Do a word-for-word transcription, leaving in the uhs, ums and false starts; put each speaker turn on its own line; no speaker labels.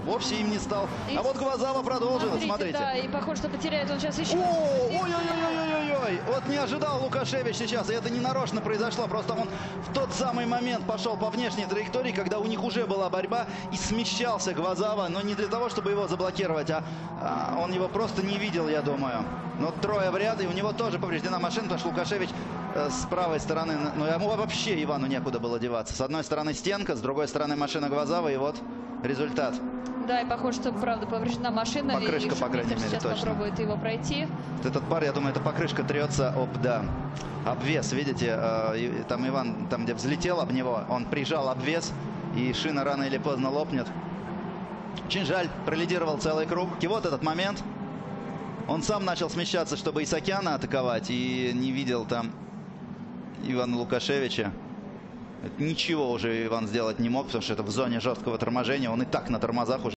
вовсе им не стал.
И
а вот Гвозава продолжила, смотрите.
смотрите. Да, и похоже, что потеряет он сейчас еще.
Ой-ой-ой-ой-ой! Вот не ожидал Лукашевич сейчас, и это не нарочно произошло, просто он в тот самый момент пошел по внешней траектории, когда у них уже была борьба, и смещался Гвозава, но не для того, чтобы его заблокировать, а, а он его просто не видел, я думаю. Но трое в ряд, и у него тоже повреждена машина, потому что Лукашевич э, с правой стороны, ну ему вообще Ивану некуда было деваться. С одной стороны стенка, с другой стороны машина Гвозава, и вот результат.
Да, и похоже, что правда повреждена машина.
Покрышка,
и
по крайней мере,
сейчас
точно.
попробует его пройти.
Вот этот пар, я думаю, эта покрышка трется об, да, обвес. Видите, э, там Иван, там где взлетел об него, он прижал обвес, и шина рано или поздно лопнет. Очень жаль, пролидировал целый круг. И вот этот момент. Он сам начал смещаться, чтобы Исакяна атаковать, и не видел там Ивана Лукашевича. Ничего уже Иван сделать не мог, потому что это в зоне жесткого торможения. Он и так на тормозах уже.